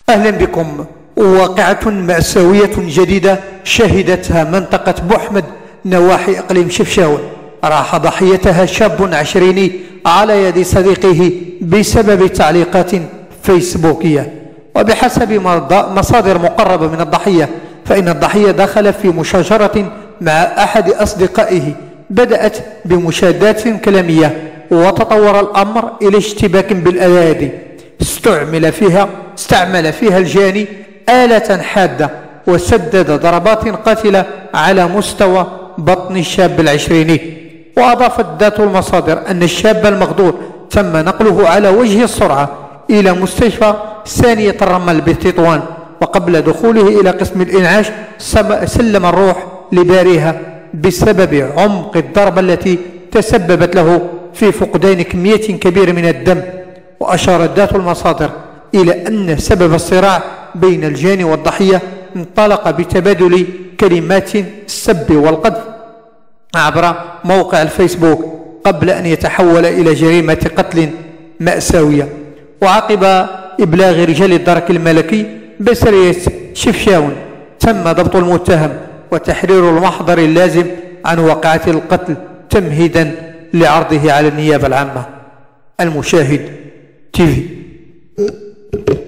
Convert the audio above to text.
أهلا بكم. واقعة مأساوية جديدة شهدتها منطقة بوحمد نواحي إقليم شفشاون، راح ضحيتها شاب عشريني على يد صديقه بسبب تعليقات فيسبوكية. وبحسب مصادر مقربة من الضحية، فإن الضحية دخل في مشاجرة مع أحد أصدقائه بدأت بمشادات كلامية، وتطور الأمر إلى اشتباك بالأيادي. استعمل فيها الجاني آلة حادة وسدد ضربات قاتلة على مستوى بطن الشاب العشريني. وأضافت ذات المصادر أن الشاب المغدور تم نقله على وجه السرعة إلى مستشفى ثانية الرمل بتطوان، وقبل دخوله إلى قسم الإنعاش سلم الروح لباريها بسبب عمق الضربة التي تسببت له في فقدان كمية كبيرة من الدم. وأشارت ذات المصادر إلى أن سبب الصراع بين الجاني والضحية انطلق بتبادل كلمات السب والقذف عبر موقع الفيسبوك، قبل أن يتحول إلى جريمة قتل مأساوية. وعقب إبلاغ رجال الدرك الملكي بسرية شفشاون، تم ضبط المتهم وتحرير المحضر اللازم عن واقعة القتل تمهيدا لعرضه على النيابة العامة. المشاهد تي في.